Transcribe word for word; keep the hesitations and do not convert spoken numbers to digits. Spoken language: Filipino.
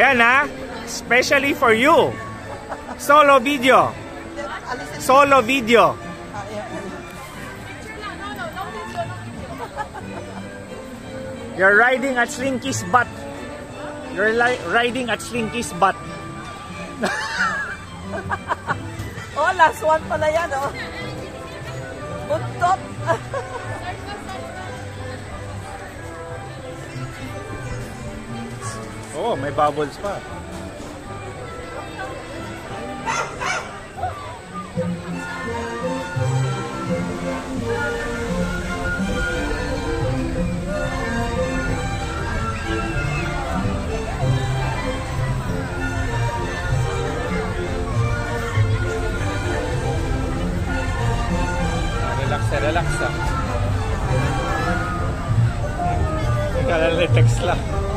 Ayan ha, especially for you. Solo video. Solo video. You're riding at Slinky's butt. You're riding at Slinky's butt. Oh, last one pala yan, oh. Buntot. Oh, may bubbles pa. Relax na, relax na. Ikaw lang, text lang.